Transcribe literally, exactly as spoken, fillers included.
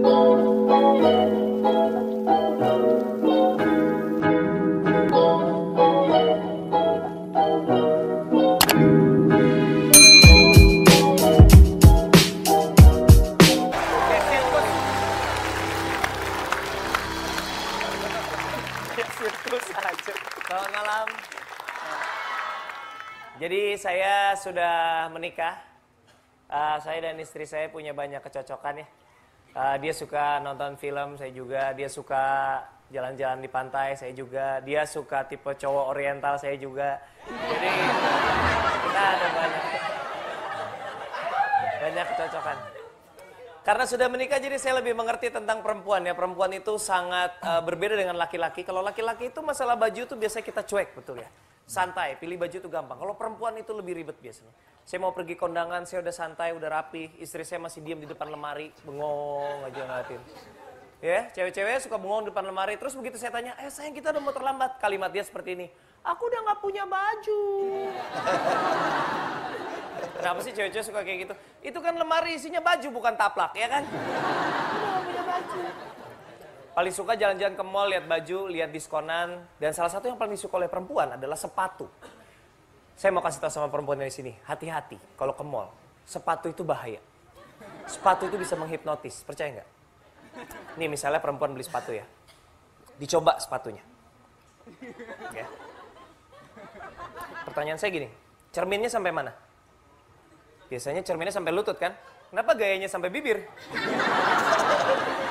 Selamat malam. Jadi saya sudah menikah. Uh, saya dan istri saya punya banyak kecocokan ya. Uh, dia suka nonton film, saya juga. Dia suka jalan-jalan di pantai, saya juga. Dia suka tipe cowok oriental, saya juga. Jadi kita ada banyak banyak kecocokan. Karena sudah menikah jadi saya lebih mengerti tentang perempuan ya. Perempuan itu sangat uh, berbeda dengan laki-laki. Kalau laki-laki itu masalah baju itu biasanya kita cuek, betul ya. Santai, pilih baju itu gampang. Kalau perempuan itu lebih ribet biasanya. Saya mau pergi kondangan, saya udah santai, udah rapi. Istri saya masih diam di depan lemari, bengong aja ngeliatin. Ya, cewek-cewek suka bengong di depan lemari. Terus begitu saya tanya, eh sayang kita udah mau terlambat. Kalimat dia seperti ini, aku udah gak punya baju. Kenapa sih cewek-cewek suka kayak gitu? Itu kan lemari isinya baju bukan taplak, ya kan? Udah gak punya baju. Paling suka jalan-jalan ke mall, lihat baju, lihat diskonan. Dan salah satu yang paling disuka oleh perempuan adalah sepatu. Saya mau kasih tahu sama perempuan dari sini, hati-hati kalau ke mall. Sepatu itu bahaya. Sepatu itu bisa menghipnotis, percaya nggak? Nih misalnya perempuan beli sepatu ya. Dicoba sepatunya. Ya. Pertanyaan saya gini, cerminnya sampai mana? Biasanya cerminnya sampai lutut kan? Kenapa gayanya sampai bibir?